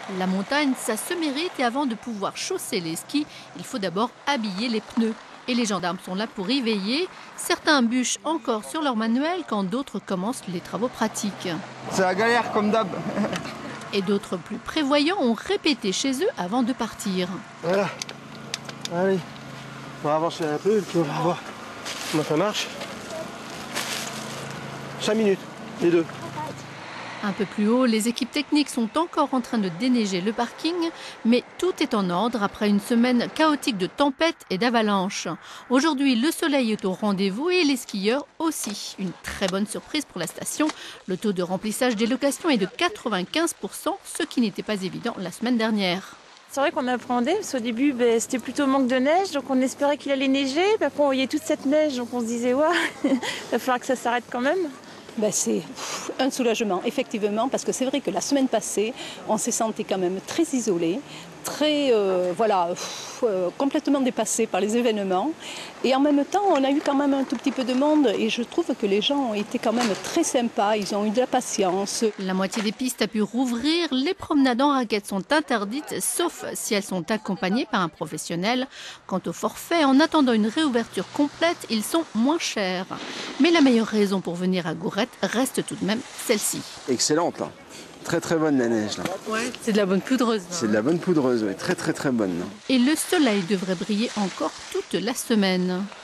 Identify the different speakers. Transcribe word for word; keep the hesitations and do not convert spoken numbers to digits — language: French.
Speaker 1: La montagne, ça se mérite et avant de pouvoir chausser les skis, il faut d'abord habiller les pneus. Et les gendarmes sont là pour y veiller. Certains bûchent encore sur leur manuel quand d'autres commencent les travaux pratiques.
Speaker 2: C'est la galère comme d'hab.
Speaker 1: Et d'autres plus prévoyants ont répété chez eux avant de partir.
Speaker 3: Voilà. Allez, on va avancer un peu et puis on va voir comment ça marche. Cinq minutes, les deux.
Speaker 1: Un peu plus haut, les équipes techniques sont encore en train de déneiger le parking, mais tout est en ordre après une semaine chaotique de tempêtes et d'avalanches. Aujourd'hui, le soleil est au rendez-vous et les skieurs aussi. Une très bonne surprise pour la station. Le taux de remplissage des locations est de quatre-vingt-quinze pour cent, ce qui n'était pas évident la semaine dernière.
Speaker 4: C'est vrai qu'on appréhendait, parce qu'au début, ben, c'était plutôt manque de neige, donc on espérait qu'il allait neiger. Puis après, on voyait toute cette neige, donc on se disait, ouais, il va falloir que ça s'arrête quand même.
Speaker 5: Ben c'est un soulagement, effectivement, parce que c'est vrai que la semaine passée, on s'est senti quand même très isolé, très, euh, voilà, pff, euh, complètement dépassé par les événements. Et en même temps, on a eu quand même un tout petit peu de monde et je trouve que les gens ont été quand même très sympas, ils ont eu de la patience.
Speaker 1: La moitié des pistes a pu rouvrir, les promenades en raquettes sont interdites, sauf si elles sont accompagnées par un professionnel. Quant au forfait, en attendant une réouverture complète, ils sont moins chers. Mais la meilleure raison pour venir à Gourette reste tout de même celle-ci.
Speaker 3: Excellente, là. Très très bonne la neige là.
Speaker 1: Ouais, c'est de la bonne poudreuse.
Speaker 3: C'est de la bonne poudreuse, ouais. Très très très bonne. Là.
Speaker 1: Et le soleil devrait briller encore toute la semaine.